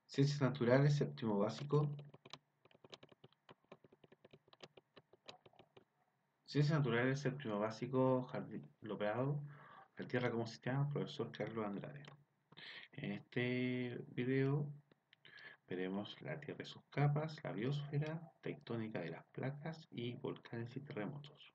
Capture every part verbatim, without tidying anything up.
Ciencias Naturales, séptimo básico. Ciencias Naturales, séptimo básico, Jardín Lopeado, la Tierra como sistema, profesor Carlos Andrade. En este video veremos la Tierra y sus capas, la biosfera, tectónica de las placas y volcanes y terremotos.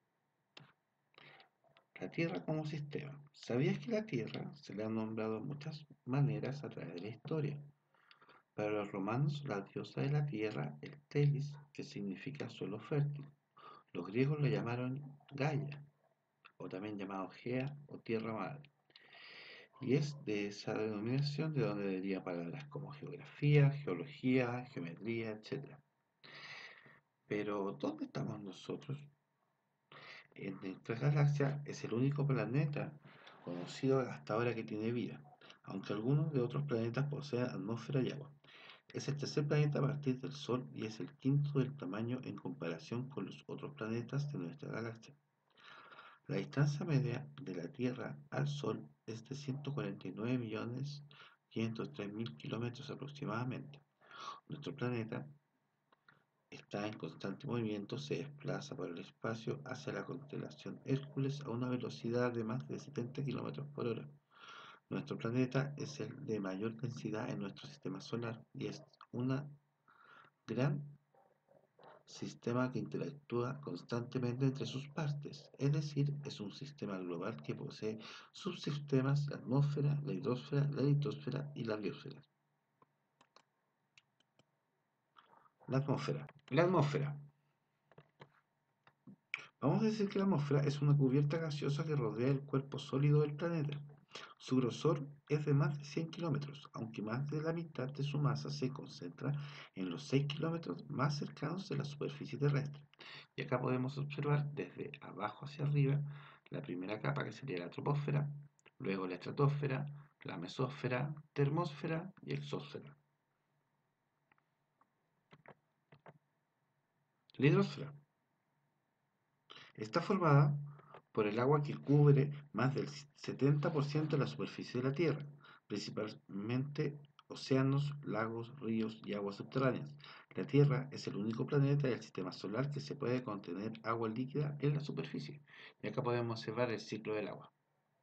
La Tierra como sistema. ¿Sabías que la Tierra se le ha nombrado de muchas maneras a través de la historia? Para los romanos, la diosa de la Tierra es Telis, que significa suelo fértil. Los griegos la llamaron Gaia, o también llamado Gea o Tierra Madre, y es de esa denominación de donde derivan palabras como geografía, geología, geometría, etcétera. Pero, ¿dónde estamos nosotros? En nuestra galaxia es el único planeta conocido hasta ahora que tiene vida, aunque algunos de otros planetas poseen atmósfera y agua. Es el tercer planeta a partir del Sol y es el quinto del tamaño en comparación con los otros planetas de nuestra galaxia. La distancia media de la Tierra al Sol es de ciento cuarenta y nueve millones quinientos tres mil kilómetros aproximadamente. Nuestro planeta está en constante movimiento, se desplaza por el espacio hacia la constelación Hércules a una velocidad de más de setenta kilómetros por hora. Nuestro planeta es el de mayor densidad en nuestro sistema solar y es un gran sistema que interactúa constantemente entre sus partes, es decir, es un sistema global que posee subsistemas: la atmósfera, la hidrosfera, la litosfera y la biosfera. La atmósfera. La atmósfera. Vamos a decir que la atmósfera es una cubierta gaseosa que rodea el cuerpo sólido del planeta. Su grosor es de más de cien kilómetros, aunque más de la mitad de su masa se concentra en los seis kilómetros más cercanos de la superficie terrestre. Y acá podemos observar desde abajo hacia arriba la primera capa, que sería la troposfera, luego la estratosfera, la mesósfera, termósfera y exósfera. La hidrosfera está formada por el agua que cubre más del setenta por ciento de la superficie de la Tierra, principalmente océanos, lagos, ríos y aguas subterráneas. La Tierra es el único planeta del sistema solar que se puede contener agua líquida en la superficie. Y acá podemos observar el ciclo del agua.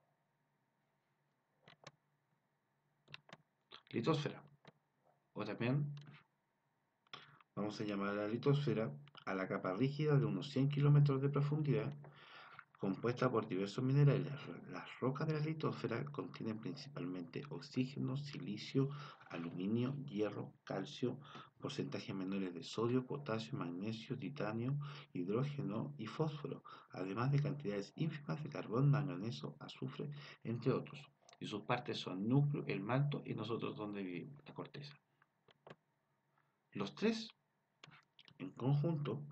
Litosfera, o también vamos a llamar a la litosfera a la capa rígida de unos cien kilómetros de profundidad, compuesta por diversos minerales. Las rocas de la litosfera contienen principalmente oxígeno, silicio, aluminio, hierro, calcio, porcentajes menores de sodio, potasio, magnesio, titanio, hidrógeno y fósforo, además de cantidades ínfimas de carbón, manganeso, azufre, entre otros. Y sus partes son núcleo, el manto y nosotros donde vivimos, la corteza. Los tres, en conjunto,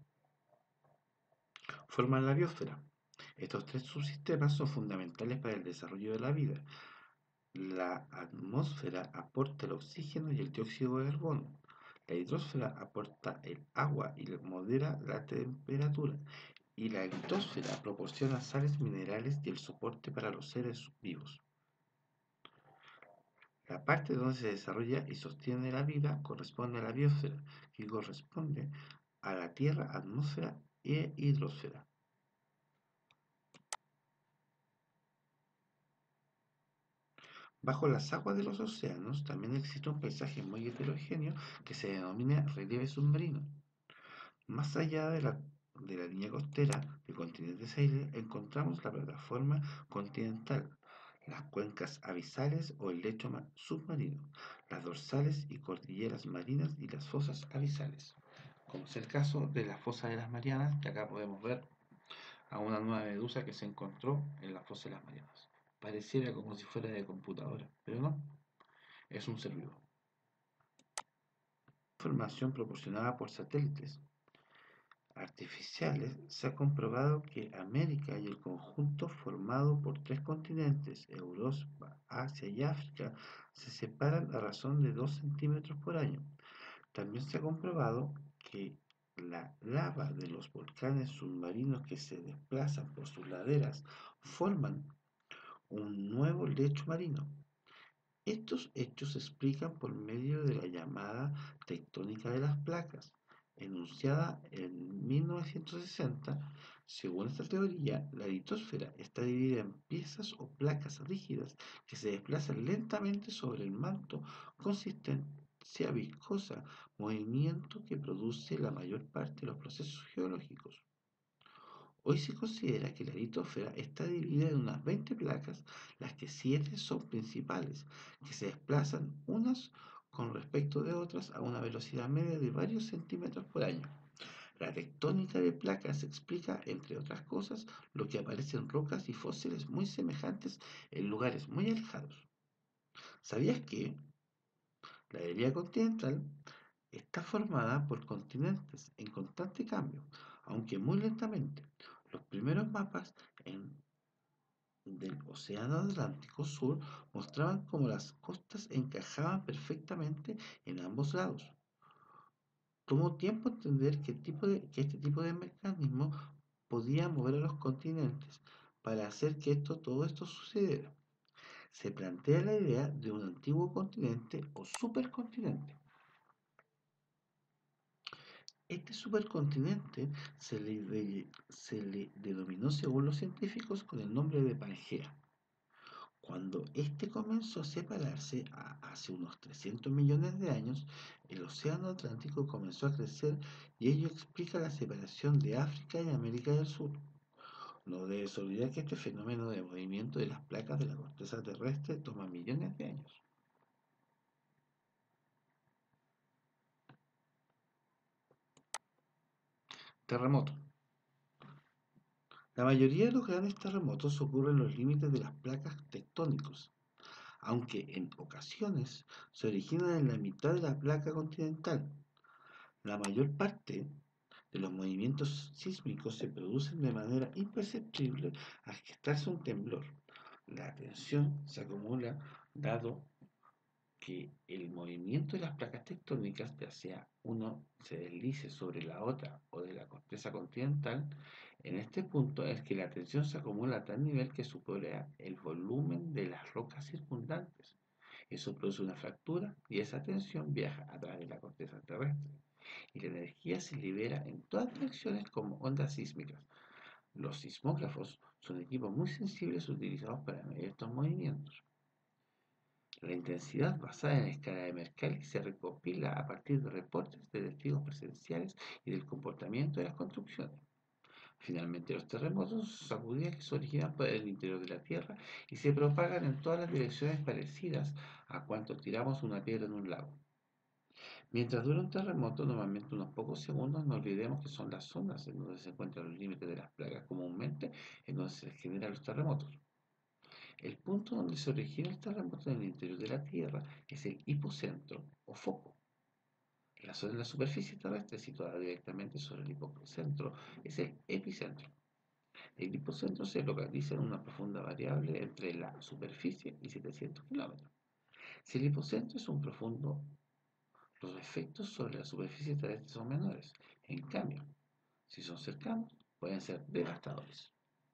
forman la biosfera. Estos tres subsistemas son fundamentales para el desarrollo de la vida. La atmósfera aporta el oxígeno y el dióxido de carbono. La hidrosfera aporta el agua y modera la temperatura. Y la litosfera proporciona sales minerales y el soporte para los seres vivos. La parte donde se desarrolla y sostiene la vida corresponde a la biosfera, que corresponde a la Tierra, atmósfera e hidrosfera. Bajo las aguas de los océanos también existe un paisaje muy heterogéneo que se denomina relieve submarino. Más allá de la, de la línea costera del continente Seile encontramos la plataforma continental, las cuencas abisales o el lecho submarino, las dorsales y cordilleras marinas y las fosas abisales, como es el caso de la fosa de las Marianas, que acá podemos ver a una nueva medusa que se encontró en la fosa de las Marianas. Pareciera como si fuera de computadora, pero no, es un ser vivo. Información proporcionada por satélites artificiales, se ha comprobado que América y el conjunto formado por tres continentes, Europa, Asia y África, se separan a razón de dos centímetros por año. También se ha comprobado que la lava de los volcanes submarinos que se desplazan por sus laderas forman un nuevo lecho marino. Estos hechos se explican por medio de la llamada tectónica de las placas, enunciada en mil novecientos sesenta. Según esta teoría, la litosfera está dividida en piezas o placas rígidas que se desplazan lentamente sobre el manto, consistencia viscosa, movimiento que produce la mayor parte de los procesos geológicos. Hoy se considera que la litosfera está dividida en unas veinte placas, las que siete son principales, que se desplazan unas con respecto de otras a una velocidad media de varios centímetros por año. La tectónica de placas explica, entre otras cosas, lo que aparece en rocas y fósiles muy semejantes en lugares muy alejados. ¿Sabías que la herida continental está formada por continentes en constante cambio, aunque muy lentamente? Los primeros mapas en- del Océano Atlántico Sur mostraban cómo las costas encajaban perfectamente en ambos lados. Tomó tiempo entender que, tipo de- que este tipo de mecanismo podía mover a los continentes para hacer que esto, todo esto sucediera. Se plantea la idea de un antiguo continente o supercontinente. Este supercontinente se le, de- se le denominó, según los científicos, con el nombre de Pangea. Cuando este comenzó a separarse a- hace unos trescientos millones de años, el océano Atlántico comenzó a crecer y ello explica la separación de África y América del Sur. No debes olvidar que este fenómeno de movimiento de las placas de la corteza terrestre toma millones de años. Terremoto. La mayoría de los grandes terremotos ocurren en los límites de las placas tectónicos, aunque en ocasiones se originan en la mitad de la placa continental. La mayor parte de los movimientos sísmicos se producen de manera imperceptible al gestarse un temblor. La tensión se acumula dado que el movimiento de las placas tectónicas, ya sea uno se deslice sobre la otra o de la corteza continental, en este punto es que la tensión se acumula a tal nivel que supera el volumen de las rocas circundantes. Eso produce una fractura y esa tensión viaja a través de la corteza terrestre y la energía se libera en todas direcciones como ondas sísmicas. Los sismógrafos son equipos muy sensibles utilizados para medir estos movimientos. La intensidad basada en la escala de Mercalli se recopila a partir de reportes de testigos presenciales y del comportamiento de las construcciones. Finalmente, los terremotos son sacudidas que se originan por el interior de la Tierra y se propagan en todas las direcciones parecidas a cuanto tiramos una piedra en un lago. Mientras dura un terremoto, normalmente unos pocos segundos, no olvidemos que son las zonas en donde se encuentran los límites de las placas comúnmente, en donde se generan los terremotos. El punto donde se origina el terremoto en el interior de la Tierra es el hipocentro o foco. La zona de la superficie terrestre situada directamente sobre el hipocentro es el epicentro. El hipocentro se localiza en una profunda variable entre la superficie y setecientos kilómetros. Si el hipocentro es un profundo, los efectos sobre la superficie terrestre son menores. En cambio, si son cercanos, pueden ser devastadores.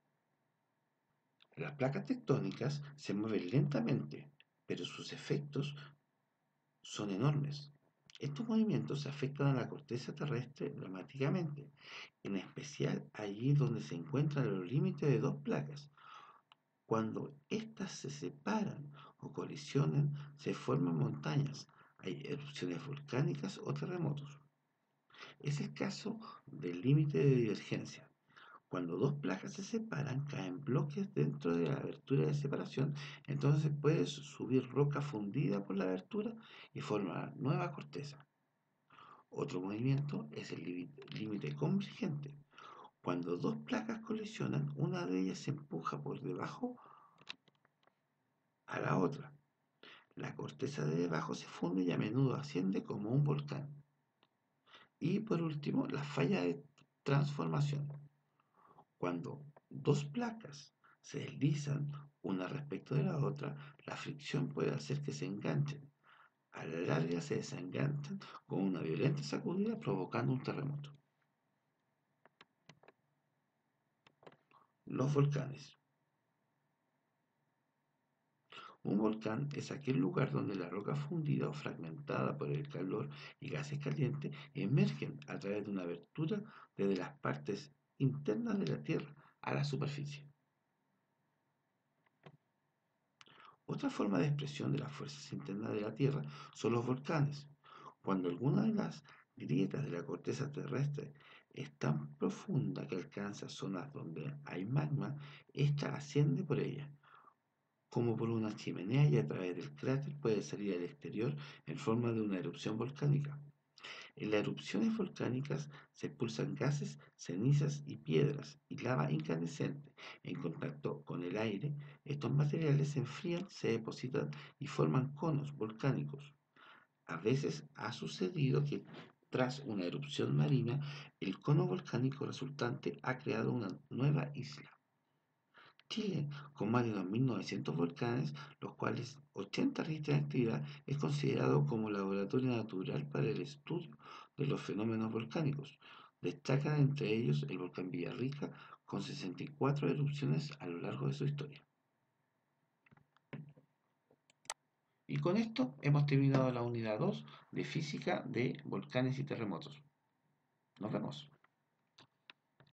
Las placas tectónicas se mueven lentamente, pero sus efectos son enormes. Estos movimientos afectan a la corteza terrestre dramáticamente, en especial allí donde se encuentran los límites de dos placas. Cuando éstas se separan o colisionan, se forman montañas, hay erupciones volcánicas o terremotos. Es el caso del límite de divergencia. Cuando dos placas se separan, caen bloques dentro de la abertura de separación, entonces puedes subir roca fundida por la abertura y formar nueva corteza. Otro movimiento es el límite convergente. Cuando dos placas colisionan, una de ellas se empuja por debajo a la otra. La corteza de debajo se funde y a menudo asciende como un volcán. Y por último, la falla de transformación. Cuando dos placas se deslizan una respecto de la otra, la fricción puede hacer que se enganchen. A la larga se desenganchan con una violenta sacudida provocando un terremoto. Los volcanes. Un volcán es aquel lugar donde la roca fundida o fragmentada por el calor y gases calientes emergen a través de una abertura desde las partes internas de la Tierra a la superficie. Otra forma de expresión de las fuerzas internas de la Tierra son los volcanes. Cuando alguna de las grietas de la corteza terrestre es tan profunda que alcanza zonas donde hay magma, ésta asciende por ella, como por una chimenea, y a través del cráter puede salir al exterior en forma de una erupción volcánica. En las erupciones volcánicas se expulsan gases, cenizas y piedras y lava incandescente. En contacto con el aire, estos materiales se enfrían, se depositan y forman conos volcánicos. A veces ha sucedido que tras una erupción marina, el cono volcánico resultante ha creado una nueva isla. Chile, con más de dos mil novecientos volcanes, los cuales ochenta registran actividad, es considerado como laboratorio natural para el estudio de los fenómenos volcánicos. Destacan entre ellos el volcán Villarrica, con sesenta y cuatro erupciones a lo largo de su historia. Y con esto hemos terminado la unidad dos de física de volcanes y terremotos. Nos vemos.